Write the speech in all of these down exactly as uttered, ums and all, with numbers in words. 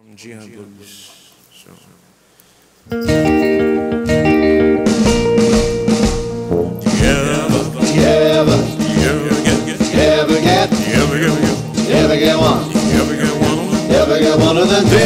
Didja Ever Elvis. So. Ever get, ever get, ever get one, Ever get one? ever get one of them days?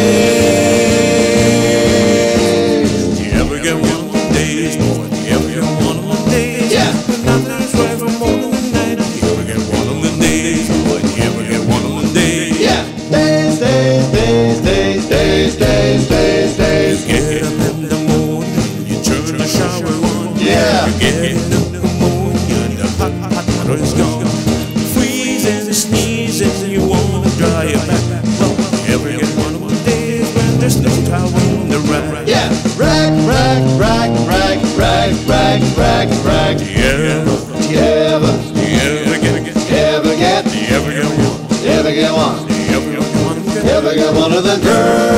You ever get one of them days, boy? You ever get one of them days? Yeah. When nothing's right for more than the night. You ever get one of them days, boy? You ever get one of them days? Yeah. Days, days, days, days, days, days, days, days. Get up in the morning, you turn the shower on. Yeah. You get in the morning, the hot, hot water is gone. Freezing, sneezing, you wanna dry your back. Well, you ever get one of them days when there's no towel in the rack? Yeah. Rag, rag, rag, rag, rag, rag, rag, rag. Yeah. You ever, You ever get, get, ever get, you ever get one? ever get one, You ever get one? ever get one of them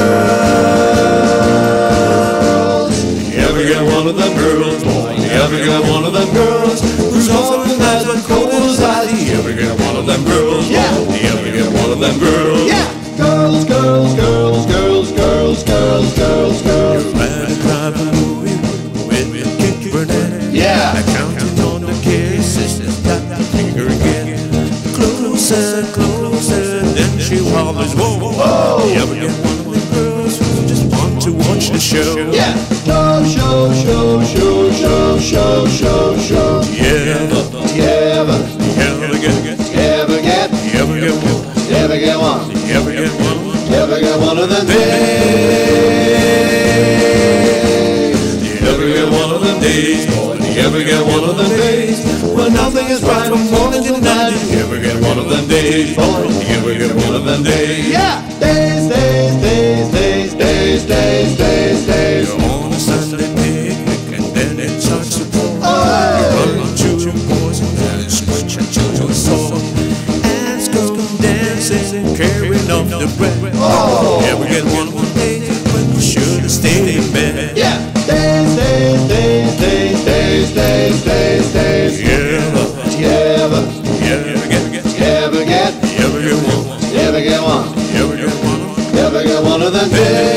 girls? You ever get one of them girls, boy? You ever get one of them girls who's often as cold as ice? You ever get one of them girls? Yeah. You ever get one of them girls? Yeah. Girls, girls, girls, girls, girls, girls, girls, girls. Rather drive a movie with a kick Burnett. Yeah. Counting on the kisses, got the finger again. Closer, closer, then she hollers, whoa. Whoa. You ever get one of them girls who just want to watch the show? Yeah. Show, show, show, show, show, show, show, show. Yeah. You ever, You ever get, get, ever get, you ever get one? ever get one, You ever get one? ever get one of them days? You ever get one of them days, boy? You ever get one of them days when nothing is right from morning to night? You ever get one of them days, boy? You ever get one of them days? Yeah. Days, days, days, days, days, days, days, days. You're on a Sunday picnic and then it starts to pour. Oh. You run into your boys and then switch into a song. Ants go dancing, carrying off the bread. Oh. You ever get one of them days when you should have stayed in bed? Yeah. Days, days, days, days, days, days, days, days. Yeah. You ever, You ever get, get, you ever get, you ever get one? you ever get one, You ever get one? you ever get one of them days?